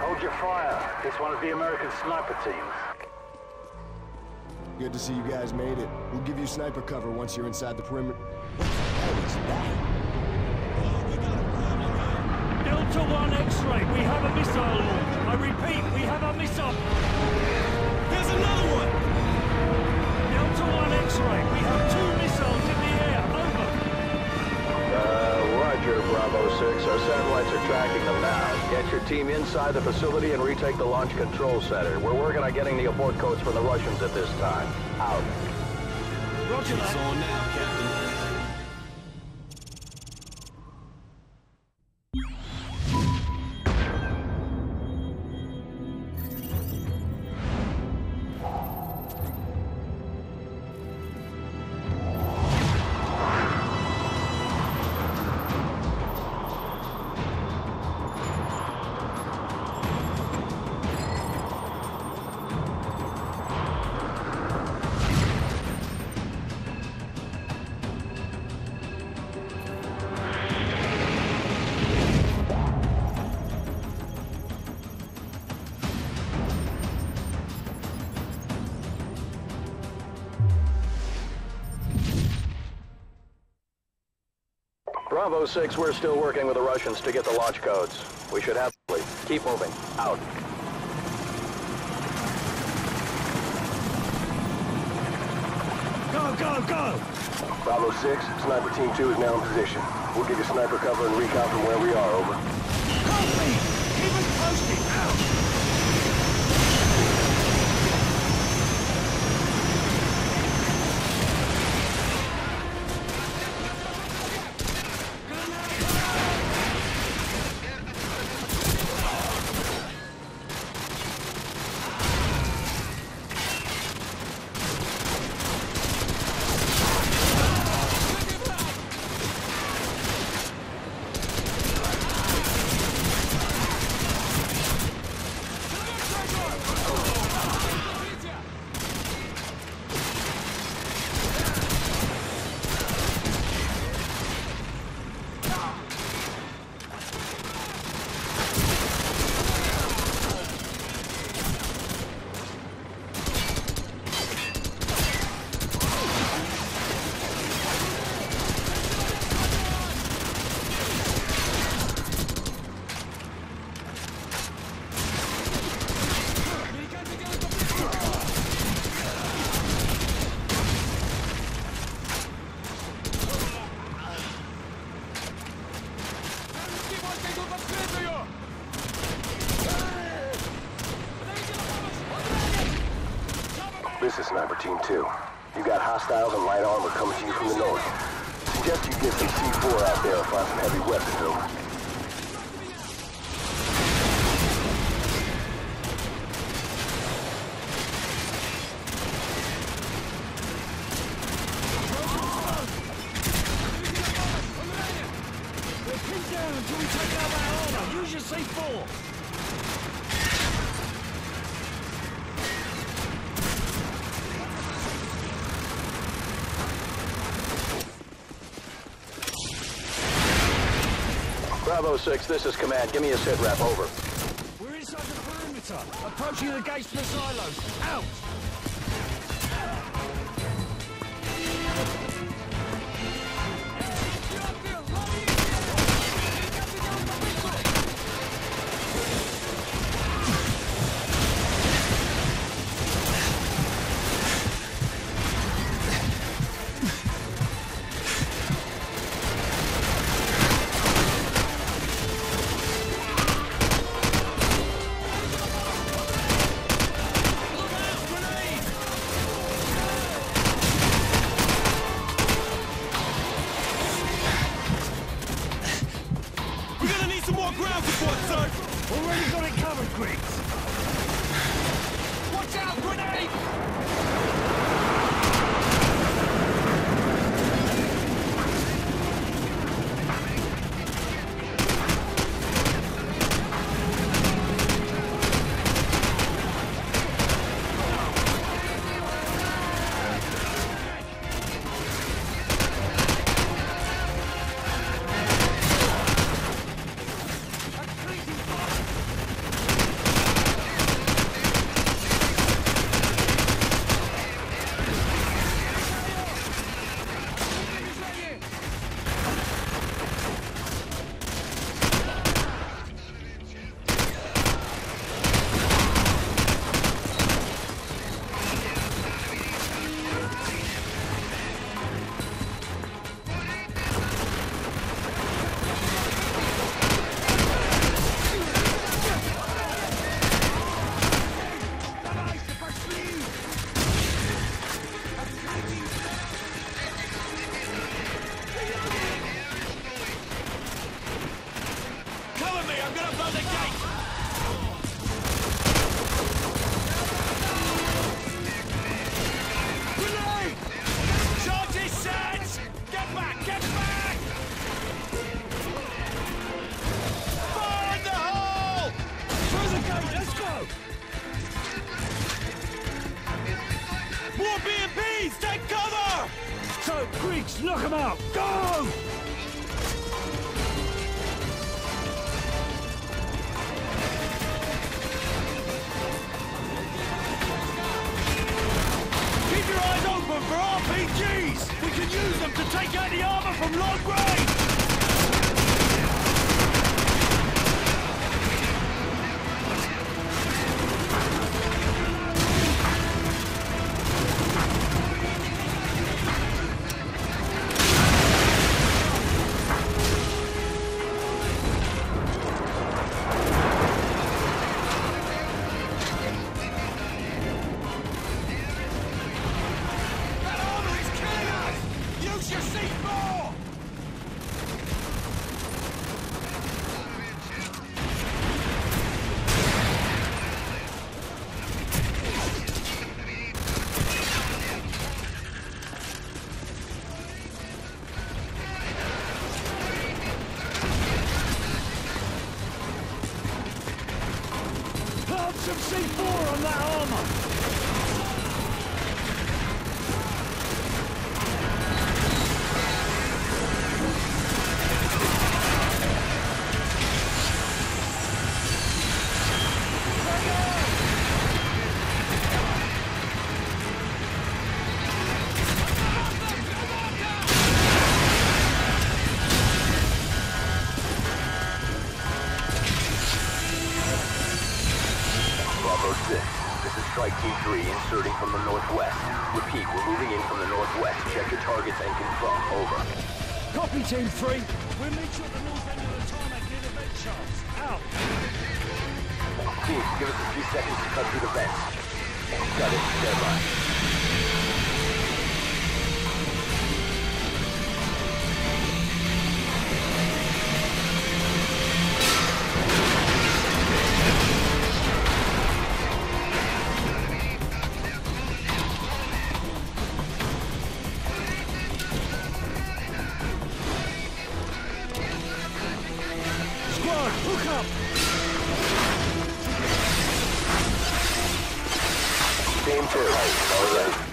Hold your fire. It's one of the American sniper teams. Good to see you guys made it. We'll give you sniper cover once you're inside the perimeter. What the hell is that? Delta 1 X-ray, we have a missile launch. I repeat, we have a missile. There's another one! Delta 1 X-ray, we have 2 missiles in the air. Over. Roger, Bravo 6. Our satellites are tracking them now. Get your team inside the facility and retake the launch control center. We're working on getting the abort codes from the Russians at this time. Out. Roger that. It's on now, Captain. Bravo 6, we're still working with the Russians to get the launch codes. We should have... Keep moving. Out. Go, go, go! Bravo 6, Sniper Team 2 is now in position. We'll give you sniper cover and recon from where we are, over. Copy! Keep it posted! Out! This is Sniper Team 2. You got hostiles and light armor coming to you from the north. Suggest you get some C4 out there and find some heavy weapons, over. We're pinned down until we take out that armor. Use your C4. Bravo 6, this is command. Give me a sit rep, over. We're inside the perimeter. Approaching the gates for the silos. Out! Already got it covered, Griggs! Watch out, grenade! Biggs, knock him out! Go! Keep your eyes open for RPGs! We can use them to take out the armor from long range! Some C4 on that armor! This is Strike Team 3 inserting from the northwest. Repeat, we're moving in from the northwest. Check your targets and confirm. Over. Copy, Team 3. We'll meet you at the north end of the tarmac near the vent shafts. Out. Team, give us a few seconds to cut through the vents. Got it. Stand by. Hook up! Team 2, all right.